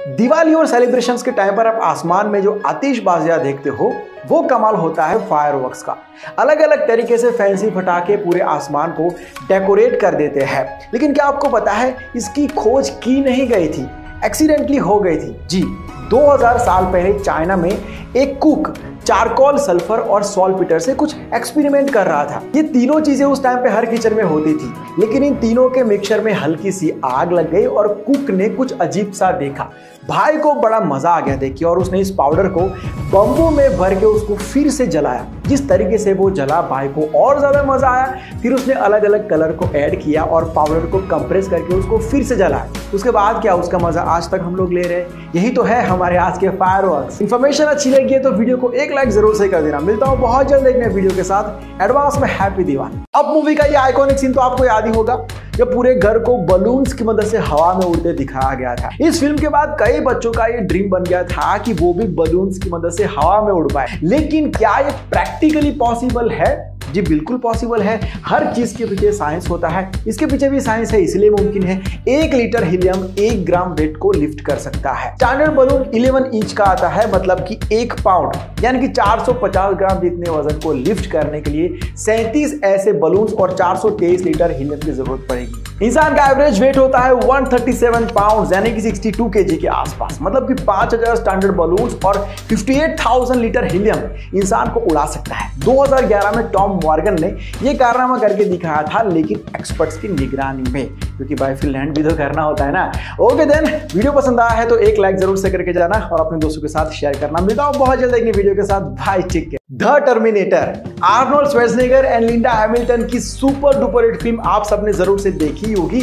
दिवाली और सेलिब्रेशंस के टाइम पर आप आसमान में जो आतिशबाजियां देखते हो वो कमाल होता है फायरवर्क्स का। अलग अलग तरीके से फैंसी पटाखे पूरे आसमान को डेकोरेट कर देते हैं। लेकिन क्या आपको पता है इसकी खोज की नहीं गई थी, एक्सीडेंटली हो गई थी। जी, 2000 साल पहले चाइना में एक कुक चारकोल, सल्फर और सॉल्टपीटर से कुछ एक्सपेरिमेंट कर रहा था। ये तीनों चीजें उस टाइम पे हर किचन में होती थी, लेकिन इन तीनों के मिक्सचर में हल्की सी आग लग गई और कुक ने कुछ अजीब सा देखा। भाई को बड़ा मजा आ गया देखिए, और उसने इस पाउडर को बम्बू में भर के उसको फिर से जलाया। जिस तरीके से वो जला, भाई को और ज्यादा मजा आया। फिर उसने अलग अलग कलर को ऐड किया और पाउडर को कंप्रेस करके उसको फिर से जलाया। उसके बाद क्या, उसका मजा आज तक हम लोग ले रहे हैं। यही तो है हमारे आज के फायरवर्क्स। इन्फॉर्मेशन अच्छी लगी है तो वीडियो को एक लाइक जरूर से कर देना। मिलता हूं बहुत जल्द एक नए वीडियो के साथ। एडवांस में हैप्पी दिवाली। अब मूवी का ये आइकॉनिक सीन तो आपको याद ही होगा, जब पूरे घर को बलून्स की मदद से हवा में उड़ते दिखाया गया था। इस फिल्म के बाद कई बच्चों का ये ड्रीम बन गया था कि वो भी बलून्स की मदद से हवा में उड़ पाए। लेकिन क्या ये प्रैक्टिकली पॉसिबल है? जी बिल्कुल पॉसिबल है। हर चीज के पीछे साइंस होता है, इसके पीछे भी साइंस है, इसलिए मुमकिन है। 1 लीटर हीलियम 1 ग्राम वेट को लिफ्ट कर सकता है। स्टैंडर्ड बलून 11 इंच का आता है, मतलब कि 1 पाउंड यानी कि 450 ग्राम जितने वजन को लिफ्ट करने के लिए 37 ऐसे बलून्स और 423 लीटर हीलियम की जरूरत पड़ेगी। इंसान का एवरेज वेट होता है 137 पाउंड यानी कि 62 केजी के आसपास, मतलब कि 5000 स्टैंडर्ड बलून्स और 58,000 लीटर हीलियम इंसान को उड़ा सकता है। 2011 में टॉम मॉर्गन ने यह कारनामा करके दिखाया था, लेकिन एक्सपर्ट्स की निगरानी में, क्योंकि भाई फिनलैंड भी तो करना होता है ना। ओके देन, वीडियो पसंद आया है तो एक लाइक जरूर से करके जाना और अपने दोस्तों के साथ शेयर करना। मिलता हूं बहुत जल्द एक नई वीडियो के साथ। Bye, take care. The terminator, Arnold Schwarzenegger and Linda Hamilton की सुपर डुपर हिट फिल्म आप सबने जरूर से देखी होगी।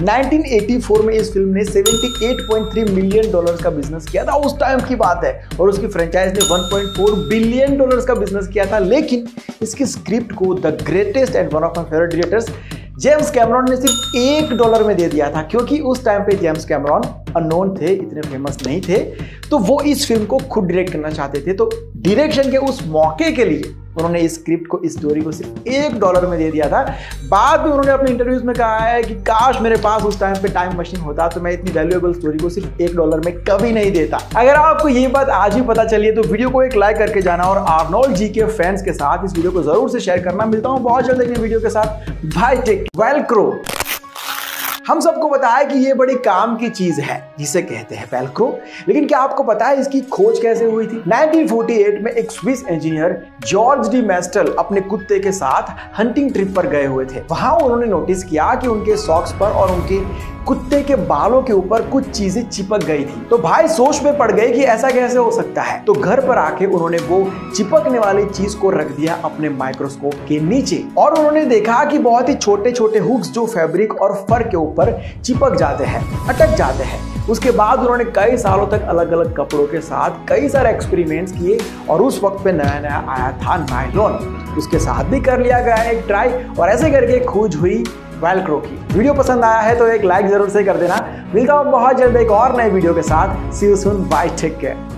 1984 में इस फिल्म ने $78.3 मिलियन का बिजनेस किया था, उस टाइम की बात है। और उसकी फ्रेंचाइज ने $1.4 बिलियन का बिजनेस किया था। लेकिन इसकी स्क्रिप्ट को the greatest and one of my favourite directors James Cameron ने सिर्फ $1 में दे दिया था, क्योंकि उस टाइम पे जेम्स कैमरॉन अननोन थे, इतने फेमस नहीं थे। तो वो इस फिल्म को खुद डायरेक्ट करना चाहते थे। तो डायरेक्शन के उस मौके के लिए उन्होंने इस स्क्रिप्ट को, इस स्टोरी को सिर्फ $1 में दे दिया था। बाद में उन्होंने अपने इंटरव्यूज में कहा है कि काश मेरे पास उस टाइम पे टाइम मशीन होता तो मैं इतनी वैल्यूएबल स्टोरी को सिर्फ $1 में कभी नहीं देता। अगर आपको ये बात आज ही पता चली है तो वीडियो को एक लाइक करके जाना और आर्नोल्ड जी के फैंस के साथ इस वीडियो को जरूर से शेयर करना। मिलता हूं बहुत जल्द एक नई वीडियो के साथ। Bye, take. वेलक्रो, हम सबको पता है कि ये बड़ी काम की चीज है जिसे कहते हैं वेलक्रो, लेकिन क्या आपको पता है इसकी खोज कैसे हुई थी? 1948 में एक Swiss engineer George de Mestral अपने कुत्ते के साथ हंटिंग ट्रिप पर गए हुए थे। वहां उन्होंने नोटिस किया कि उनके सॉक्स पर और उनके कुत्ते के बालों के ऊपर कुछ चीजें चिपक गई थी। तो भाई सोच में पड़ गए कि ऐसा कैसे हो सकता है। तो घर पर आके उन्होंने वो चिपकने वाली चीज को रख दिया अपने माइक्रोस्कोप के नीचे, और उन्होंने देखा कि बहुत ही छोटे छोटे हुक्स जो फैब्रिक और फर के ऊपर चिपक जाते हैं, अटक जाते हैं। उसके बाद उन्होंने कई सालों तक अलग अलग कपड़ों के साथ कई सारे एक्सपेरिमेंट्स किए, और उस वक्त पे नया नया आया था नायलॉन। उसके साथ भी कर लिया गया एक ट्राई, और ऐसे करके खोज हुई वेलक्रो की। वीडियो पसंद आया है तो एक लाइक जरूर से कर देना। मिलता हूं बहुत जल्द एक और नए वीडियो के साथ। See you soon, bye, take care.